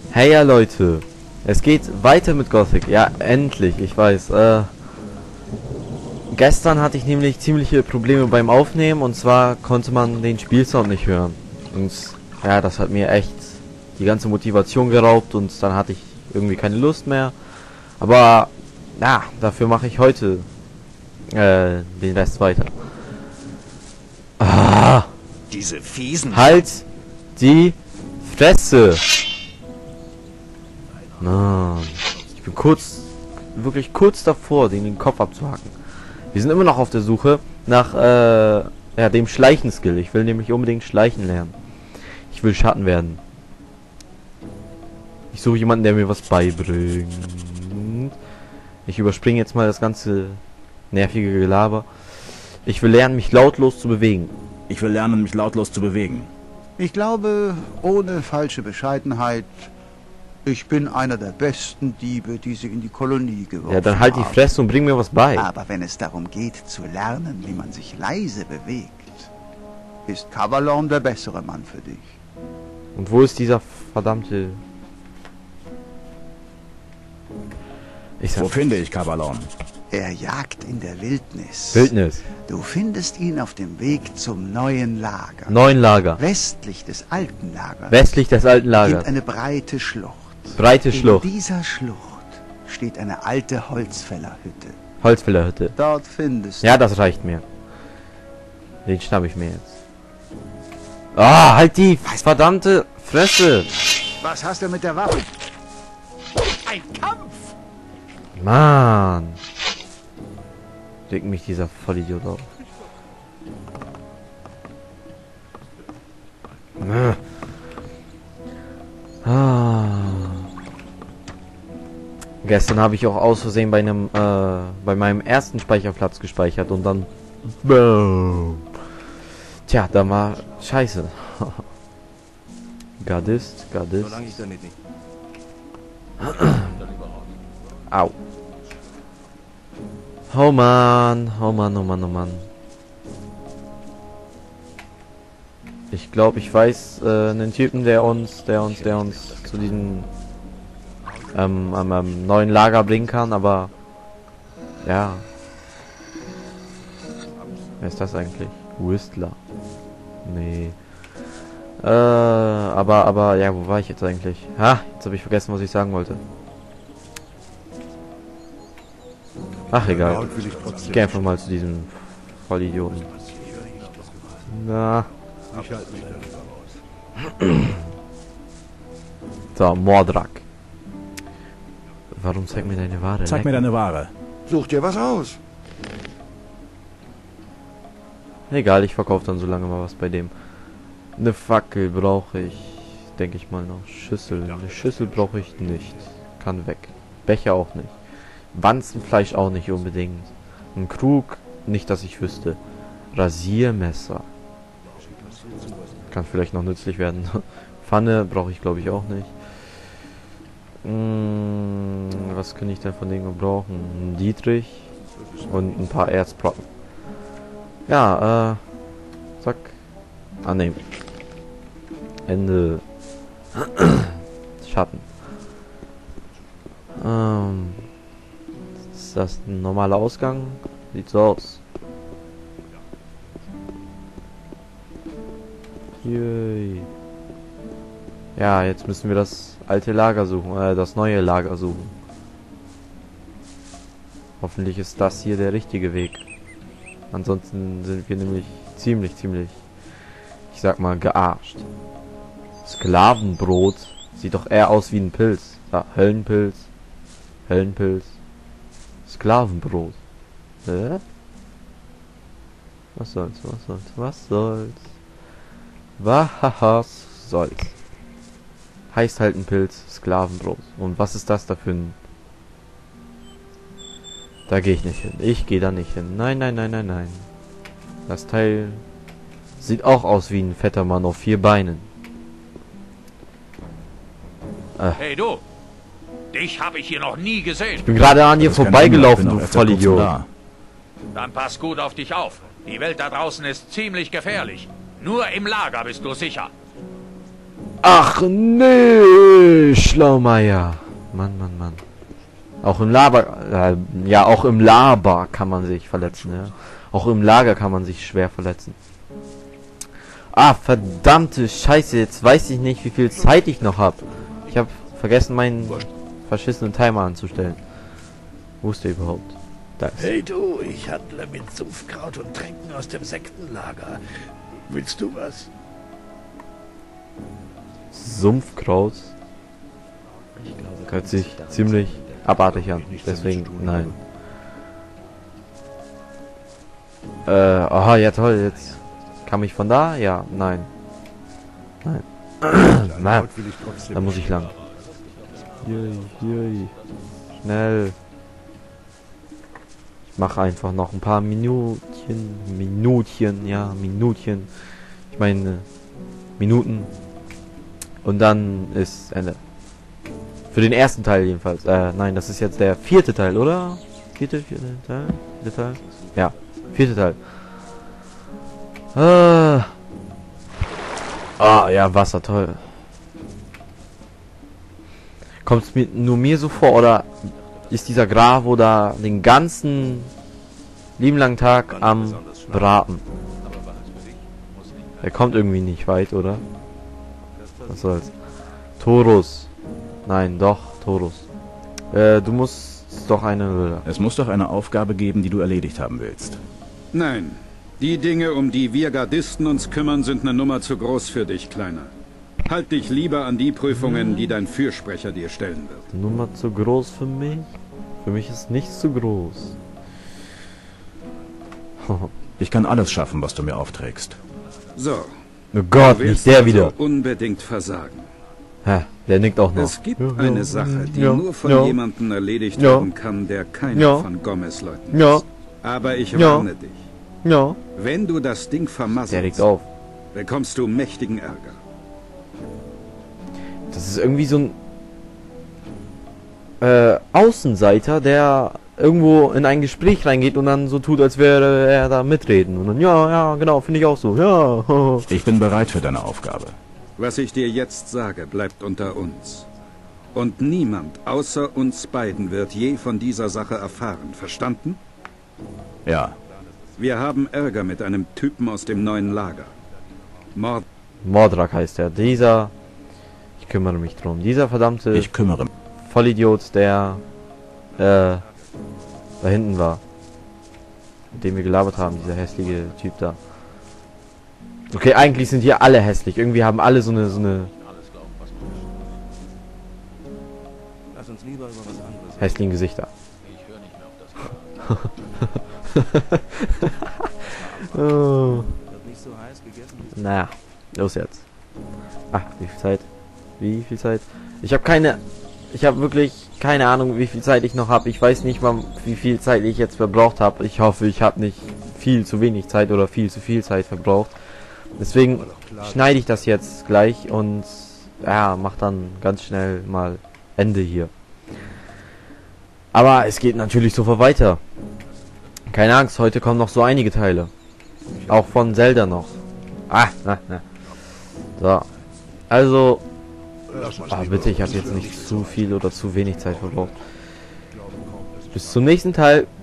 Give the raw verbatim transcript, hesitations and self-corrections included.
Hey ja Leute, es geht weiter mit Gothic. Ja, endlich, ich weiß. Äh, gestern hatte ich nämlich ziemliche Probleme beim Aufnehmen, und zwar konnte man den Spielsound nicht hören. Und ja, das hat mir echt die ganze Motivation geraubt, und dann hatte ich irgendwie keine Lust mehr. Aber ja, dafür mache ich heute äh, den Rest weiter. Ah, Diese fiesen... halt die Fresse! Mann, ich bin kurz, wirklich kurz davor, den den Kopf abzuhacken. Wir sind immer noch auf der Suche nach äh, ja, dem Schleichen-Skill. Ich will nämlich unbedingt Schleichen lernen. Ich will Schatten werden. Ich suche jemanden, der mir was beibringt. Ich überspringe jetzt mal das ganze nervige Gelaber. Ich will lernen, mich lautlos zu bewegen. Ich will lernen, mich lautlos zu bewegen. Ich glaube, ohne falsche Bescheidenheit, ich bin einer der besten Diebe, die sie in die Kolonie geworfen haben. Ja, dann halt die Fresse und bring mir was bei. Aber wenn es darum geht, zu lernen, wie man sich leise bewegt, ist Kavallon der bessere Mann für dich. Und wo ist dieser verdammte... Ich sag, Wo finde ich Kavallon? Er jagt in der Wildnis. Wildnis. Du findest ihn auf dem Weg zum neuen Lager. Neun Lager. Westlich des alten Lagers. Westlich des alten Gibt Lagers. eine breite Schlucht. Breite Schlucht. In dieser Schlucht steht eine alte Holzfällerhütte. Holzfällerhütte. Dort findest Ja, das reicht mir. Den schnapp ich mir jetzt. Ah, halt die verdammte Fresse. du... Was hast du mit der Waffe? Ein Kampf! Mann. Regt mich dieser Vollidiot auf. Ah. Gestern habe ich auch aus Versehen bei einem äh, bei meinem ersten Speicherplatz gespeichert und dann boom. Tja, da war scheiße. Gardist, Gardist. Solange ich da nicht. Au. Oh Mann, oh Mann, oh Mann, oh Mann. Ich glaube, ich weiß äh, einen Typen, der uns, der uns, der uns zu diesem ähm, ähm, ähm, neuen Lager bringen kann, aber ja. Wer ist das eigentlich? Whistler. Nee. Äh, aber, aber, ja, wo war ich jetzt eigentlich? Ha, jetzt habe ich vergessen, was ich sagen wollte. Ach, egal. Ich gehe einfach mal zu diesem Vollidioten. Na. So, Mordrak. Warum zeig mir deine Ware? Zeig mir deine Ware. Such dir was aus. Egal, ich verkaufe dann so lange mal was bei dem. Eine Fackel brauche ich, denke ich mal noch. Schüssel. Eine Schüssel brauche ich nicht. Kann weg. Becher auch nicht. Wanzenfleisch auch nicht unbedingt. Ein Krug, nicht, dass ich wüsste. Rasiermesser. Kann vielleicht noch nützlich werden. Pfanne brauche ich, glaube ich, auch nicht. Hm, was könnte ich denn von denen gebrauchen? Ein Dietrich und ein paar Erzbrocken. Ja, äh, zack. Ah, ne. Ende. Schatten. Ähm, ist das ein normaler Ausgang? Sieht so aus. Yay. Ja, jetzt müssen wir das alte Lager suchen, äh, das neue Lager suchen. Hoffentlich ist das hier der richtige Weg. Ansonsten sind wir nämlich ziemlich, ziemlich, ich sag mal, gearscht. Sklavenbrot sieht doch eher aus wie ein Pilz. Ja, Höllenpilz. Höllenpilz. Sklavenbrot. Hä? Was soll's, was soll's, was soll's? Was soll's? Heißt halt ein Pilz, Sklavenbrot. Und was ist das da für ein... Da gehe ich nicht hin. Ich gehe da nicht hin. Nein, nein, nein, nein, nein. Das Teil sieht auch aus wie ein fetter Mann auf vier Beinen. Äh. Hey du! Dich habe ich hier noch nie gesehen. Ich bin gerade an dir Das kann vorbeigelaufen, ich, du bin öfter kurz Vollidiot. da. Dann pass gut auf dich auf. Die Welt da draußen ist ziemlich gefährlich. Nur im Lager bist du sicher. Ach nee! Äh, Schlaumeier. Mann, Mann, Mann. Auch im Lager, äh, ja, auch im Laber kann man sich verletzen, ja. Auch im Lager kann man sich schwer verletzen. Ah, verdammte Scheiße, jetzt weiß ich nicht, wie viel Zeit ich noch habe. Ich habe vergessen, meinen verschissenen Timer anzustellen. Wo ist der überhaupt? Da ist er. Hey du, ich handle mit Sumpfkraut und Tränken aus dem Sektenlager. Willst du was? Sumpfkraut. Hört sich ziemlich abartig an. Deswegen, nein. Äh, aha, ja toll, jetzt kam ich von da? Ja, nein. Nein. Nein. Da muss ich lang. Jui, jui. Schnell. Ich mache einfach noch ein paar Minutchen. Minutchen, ja, Minutchen. Ich meine, Minuten. Und dann ist Ende. Für den ersten Teil jedenfalls. Äh, nein, das ist jetzt der vierte Teil, oder? Vierte, vierte Teil? Vierte Teil? Ja, vierte Teil. Ah, ah ja, Wasser, toll. Kommt es mir nur mir so vor, oder ist dieser Gravo da den ganzen lieben langen Tag am Braten? Er kommt irgendwie nicht weit, oder? Was soll's? Taurus. Nein, doch, Taurus. Äh, du musst doch eine... Es muss doch eine Aufgabe geben, die du erledigt haben willst. Nein. Die Dinge, um die wir Gardisten uns kümmern, sind eine Nummer zu groß für dich, Kleiner. Halt dich lieber an die Prüfungen, die dein Fürsprecher dir stellen wird. Nummer zu groß für mich? Für mich ist nichts zu groß. Ich kann alles schaffen, was du mir aufträgst. So. Oh Gott, Du nicht willst der also wieder. unbedingt versagen. Hä, der nickt auch noch. Es gibt Ja, eine ja, Sache, die ja, nur von ja. jemandem erledigt Ja. werden kann, der keiner Ja. von Gomez-Leuten Ja. ist. Aber ich Ja. warne dich. Ja, Wenn du das Ding der vermasselst, regt auf. bekommst du mächtigen Ärger. Das ist irgendwie so ein äh, Außenseiter, der irgendwo in ein Gespräch reingeht und dann so tut, als wäre er da mitreden. Und dann, ja, ja, genau, finde ich auch so. Ja. Ich bin bereit für deine Aufgabe. Was ich dir jetzt sage, bleibt unter uns. Und niemand außer uns beiden wird je von dieser Sache erfahren. Verstanden? Ja. Wir haben Ärger mit einem Typen aus dem neuen Lager. Mord. Mordrak heißt er. Dieser, ich kümmere mich drum. Dieser verdammte Ich kümmere mich. Vollidiot, der äh, da hinten war. Mit dem wir gelabert haben, dieser hässliche Typ da. Okay, eigentlich sind hier alle hässlich. Irgendwie haben alle so eine so eine Lass uns lieber über was anderes hässlichen Gesichter. Ich höre nicht mehr auf das Oh. Wird nicht so heiß gegessen wie Naja, los jetzt. Ah, wie viel Zeit? Wie viel Zeit? Ich habe keine... Ich habe wirklich keine Ahnung, wie viel Zeit ich noch habe. Ich weiß nicht mal, wie viel Zeit ich jetzt verbraucht habe. Ich hoffe, ich habe nicht viel zu wenig Zeit oder viel zu viel Zeit verbraucht. Deswegen schneide ich das jetzt gleich und ja, mach dann ganz schnell mal Ende hier. Aber es geht natürlich sofort weiter. Keine Angst, heute kommen noch so einige Teile. Auch von Zelda noch. Ah, na, na. So. Also... Ah, bitte, ich habe jetzt nicht zu viel oder zu wenig Zeit verbraucht. Bis zum nächsten Teil.